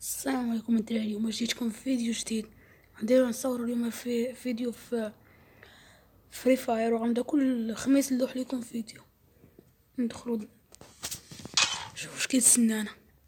السلام عليكم الدراري. اليوم جيتكم في فيديو جديد. غنديرو نصورو اليوم في فيديو في فري فاير، وغنبدا كل خميس نلوح لكم فيديو. ندخلو شوفو واش كيتسنانا.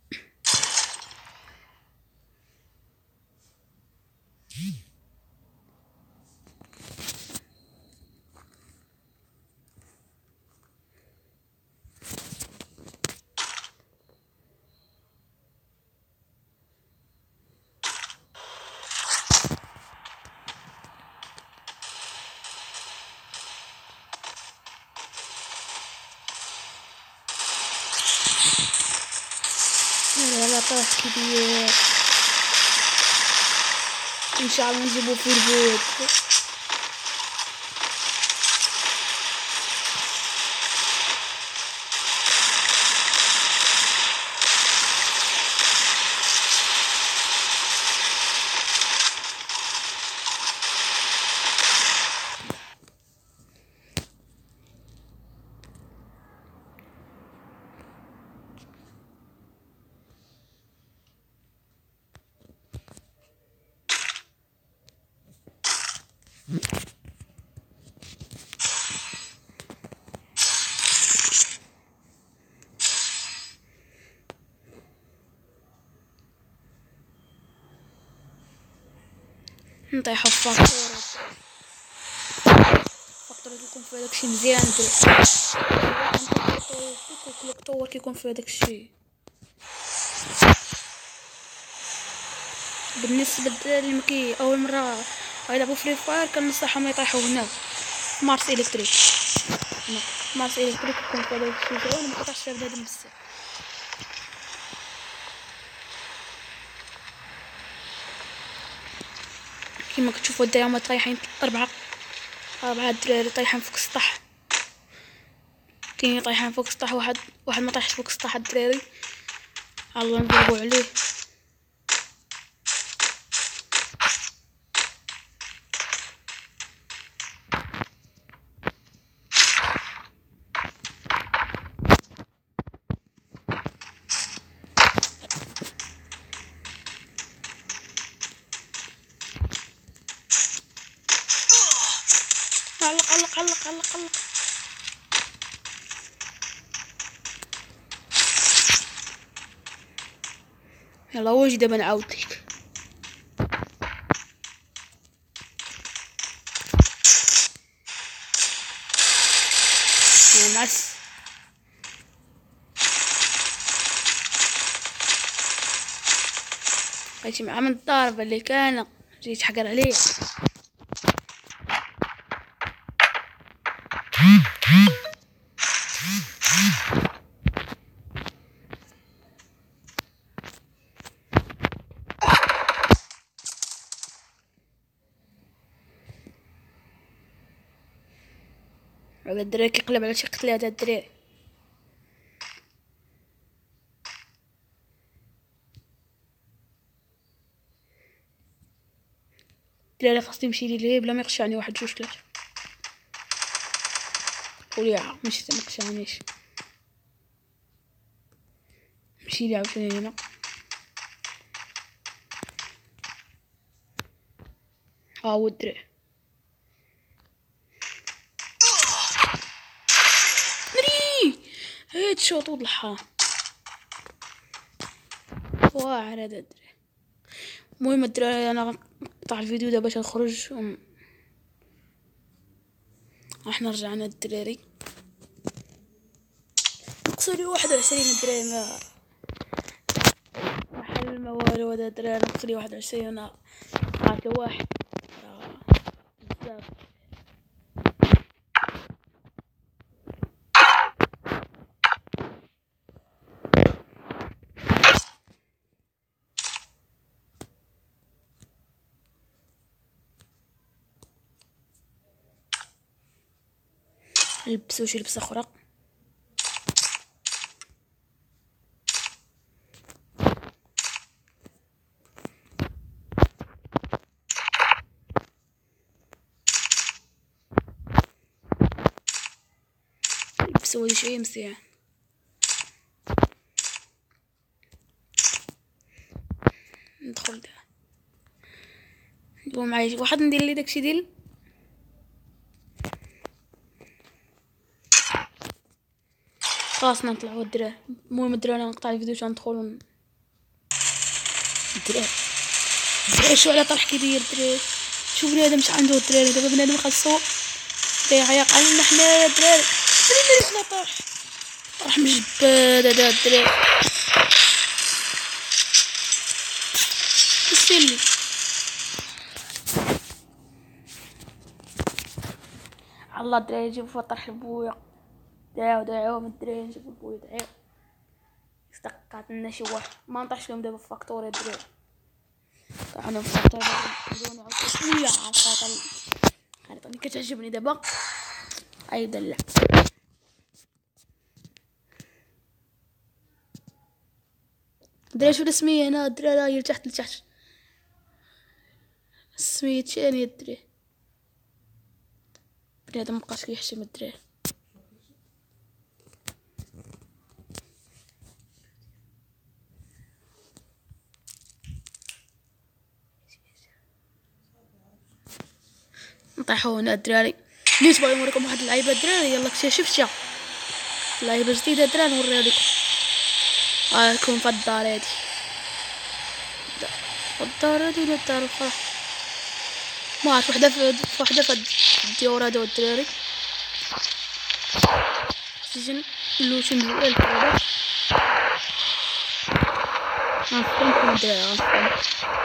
هذا طاح كبير ان شاء الله نجيبو في البيت. نطيحو في فاكتور كيكون في هداكشي مزيان الكوليكتور كيكون في هداكشي. بالنسبه للدراري اللي اول مره غيلعبوا فري فاير كنصحهم يطيحوا هنا في مارس الكتريك. مارس الكتريك كيكون في هداكشي زوين ومكيطيحش فيها بنادم بزاف. كيما كتشوفوا الدايما طايحين أربعة دراري طايحين فوق السطح. كاين طايحين فوق السطح، واحد ما طايحش فوق السطح الدراري. الله نضربوا عليه. علق. يلا واجي دابا نعاود ليك. يا ناس بغيتي مع من الضربة اللي كان جيت حقر عليه. هذا الدراري كيقلب على شي قتل. هذا الدراري خاصني نمشي ليه بلا ما يقشعني واحد جوج ثلاثة. وليا ماشي ما يقشعنيش. نمشي ليه عاوتاني هنا. ها هو الدراري هيد شوط وضلحها واعر. هذا الدراري المهم الدراري انا غنقطع الفيديو دابا باش نخرج راح نرجع انا الدراري. نقصولي 21 الدراري ما حل ما والو. هذا الدراري نقصولي 21 انا قاتل واحد بزاف. نلبسو شي لبسه اخرى. نلبسو هادي شويه مزيان. ندخل نديرو معايا واحد ندير لي داكشي ديال خلاص نطلعو الدراري. المهم الدراري نقطع الفيديو باش ندخلو الدراري شو على طرح كيدير الدراري. شوف بنادم اش عنده الدراري. دابا بنادم خاصو يعيق علينا حنايا الدراري. على طرح مجباد هذا الدراري. كسيلي الله الدراري جيبو طرح البويا. دعاو من الدراري نجيبو البويا. دعاو استقعت لنا شي واحد ما نطيحش لهم دابا فاكتوري الدراري. طلعنا في فاكتوري بدوني عاود شويه على الخريطه اللي كتعجبني دابا. اي دلع الدراري. شو السميه هنا الدراري؟ هي لتحت لتحت سميت شاني الدراري. بنادم مبقاش كيحشم الدراري. نطيحو هنا الدراري. نيت باغي نوريكم واحد اللعيبه الدراري. يلا اكتشفتها لعيبه جديده الدراري نوريها لكم. راكم في الدار هادي ولا الدار الفرح ما عرفت. وحده في الديور هادو الدراري. سجن لوشن الالف هذا غنفهمكم الدراري. غنفهم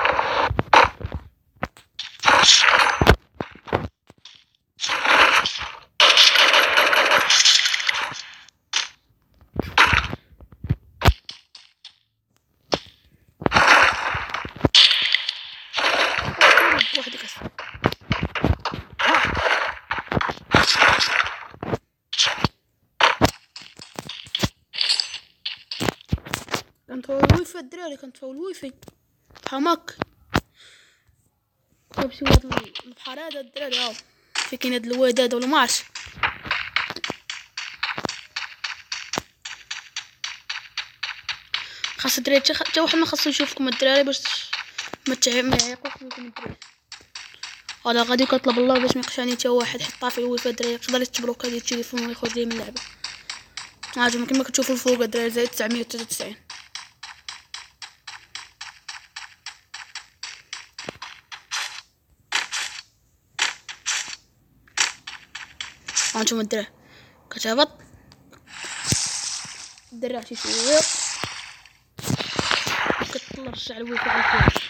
واحد كاس كنتفاو الويفي الدراري. كنتفاو الويفي حماك كنمشيو لهاد البحر هذا الدراري. هاو في كاين هاد الواد هذا ولا معرفتش. خاص الدراري حتى واحد ما خاصو يشوفكم الدراري باش ما يعيقوش فيكم الدراري. هذا غادي كطلب الله باش ما يقشعني حتى واحد. حطها في الويفي الدراري يقدر يتبلوك هذا التليفون ويخرج ليه من اللعبه. هانتوما كما كتشوفوا الفوق الدراري زائد 993. هانتوما الدراري كتهبط الدراري شي شويه كترجع الويفي على الفوق.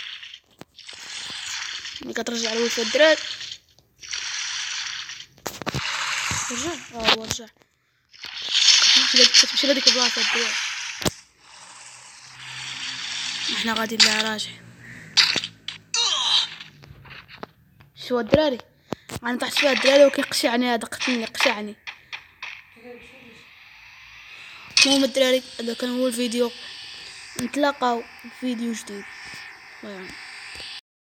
ملي كترجع الويفي الدراري رجع كتمشي لهاديك البلاصه الدراري. احنا غادي لها راجع. شو الدراري انا طحت فيها الدراري وكيقشعني هذا. قتلني قشعني. المهم الدراري هذا كان هو الفيديو. نتلاقاو في فيديو جديد.